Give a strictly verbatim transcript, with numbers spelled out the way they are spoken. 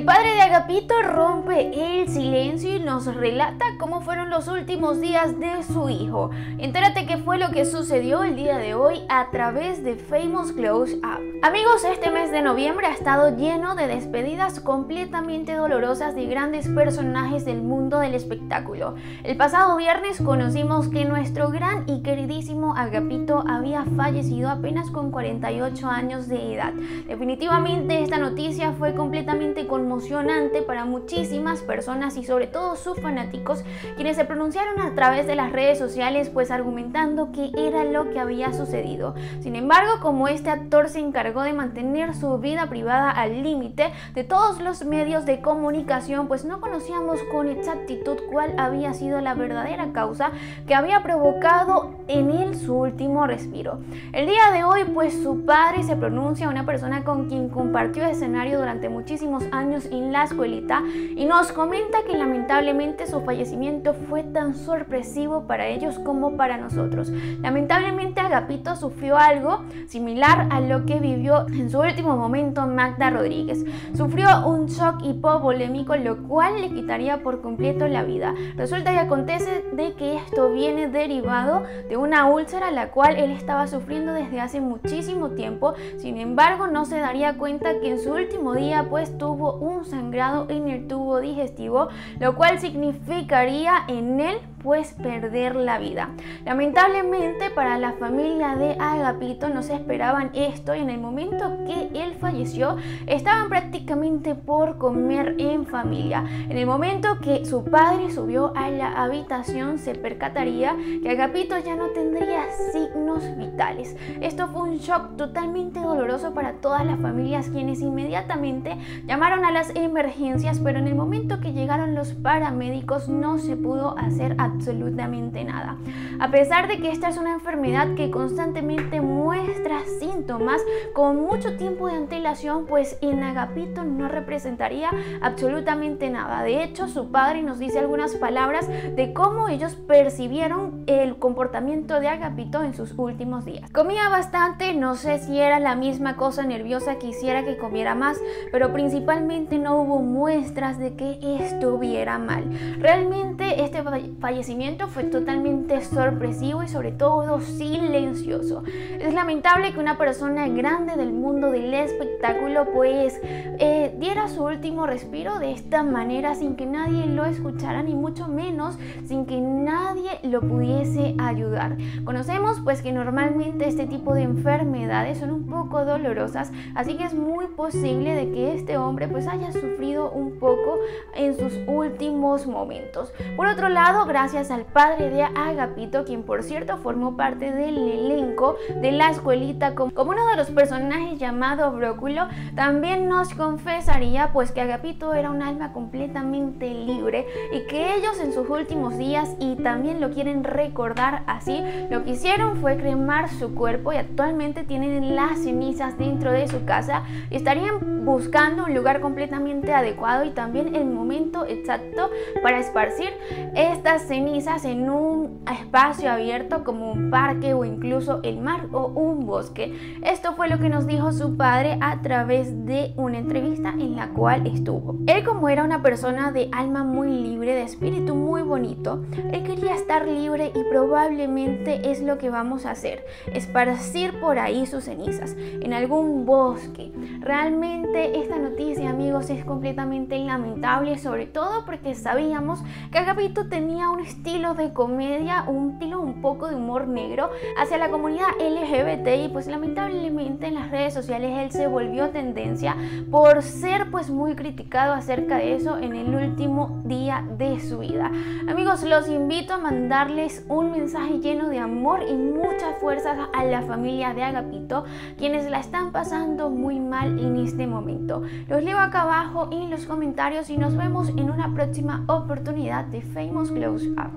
padre de Agapito rompe el silencio y nos relata cómo fueron los últimos días de su hijo. Entérate qué fue lo que sucedió el día de hoy a través de Famous Close Up. Amigos, este mes de noviembre ha estado lleno de despedidas completamente dolorosas de grandes personajes del mundo del espectáculo. El pasado viernes conocimos que nuestro gran y queridísimo Agapito había fallecido apenas con cuarenta y ocho años de edad. Definitivamente esta noticia fue completamente conmocionante para muchísimas personas y sobre todo sus fanáticos, quienes se pronunciaron a través de las redes sociales pues argumentando que era lo que había sucedido. Sin embargo, como este actor se encargó de mantener su vida privada al límite de todos los medios de comunicación, pues no conocíamos con exactitud cuál había sido la verdadera causa que había provocado en él su último respiro. El día de hoy pues su padre se pronuncia, una persona con quien compartió escenario durante muchísimos años en la escuelita, y nos comenta que lamentablemente su fallecimiento fue tan sorpresivo para ellos como para nosotros. Lamentablemente Agapito sufrió algo similar a lo que vivió en su último momento Magda Rodríguez. Sufrió un shock hipovolémico, lo cual le quitaría por completo la vida. Resulta y acontece de que esto viene derivado de una úlcera la cual él estaba sufriendo desde hace muchísimo tiempo. Sin embargo, no se daría cuenta que en su último día pues tuvo un sangrado en el tubo digestivo, lo cual significaría en él pues perder la vida. Lamentablemente para la familia de Agapito no se esperaban esto, y en el momento que él falleció estaban prácticamente por comer en familia. En el momento que su padre subió a la habitación se percataría que Agapito ya no tendría signos vitales. Esto fue un shock totalmente doloroso para todas las familias, quienes inmediatamente llamaron a las emergencias, pero en el momento que llegaron los paramédicos no se pudo hacer absolutamente nada. A pesar de que esta es una enfermedad que constantemente muestra síntomas con mucho tiempo de antelación, pues en Agapito no representaría absolutamente nada. De hecho, su padre nos dice algunas palabras de cómo ellos percibieron el comportamiento de Agapito en sus últimos días. Comía bastante, no sé si era la misma cosa nerviosa que hiciera que comiera más, pero principalmente no hubo muestras de que estuviera mal. Realmente este fallecimiento fue totalmente sorpresivo y sobre todo silencioso. Es lamentable que una persona grande del mundo del espectáculo pues eh, diera su último respiro de esta manera sin que nadie lo escuchara, ni mucho menos sin que nadie lo pudiese ayudar. Conocemos pues que normalmente este tipo de enfermedades son un poco dolorosas, así que es muy posible de que este hombre pues haya sufrido un poco en sus últimos momentos. Por otro lado, gracias al padre de Agapito, quien por cierto formó parte del elenco de la escuelita como, como uno de los personajes llamado Bróculo, también nos confesaría pues que Agapito era un alma completamente libre y que ellos en sus últimos días, y también lo quieren recordar así, lo que hicieron fue cremar su cuerpo, y actualmente tienen las cenizas dentro de su casa y estarían buscando un lugar completamente adecuado y también el momento exacto para esparcir estas cenizas en un espacio abierto como un parque o incluso el mar o un bosque. Esto fue lo que nos dijo su padre a través de una entrevista en la cual estuvo. Él, como era una persona de alma muy libre, de espíritu muy bonito, él quería estar libre y probablemente es lo que vamos a hacer, esparcir por ahí sus cenizas en algún bosque. Realmente esta noticia, amigos, es completamente lamentable, sobre todo porque sabíamos que Agapito tenía un estilo de comedia, un estilo un poco de humor negro hacia la comunidad L G B T, y pues lamentablemente en las redes sociales él se volvió tendencia por ser pues muy criticado acerca de eso en el último día de su vida. Amigos, los invito a mandarles un mensaje lleno de amor y muchas fuerzas a la familia de Agapito, quienes la están pasando muy mal en este momento. Los leo acá abajo en los comentarios y nos vemos en una próxima oportunidad de Famous Close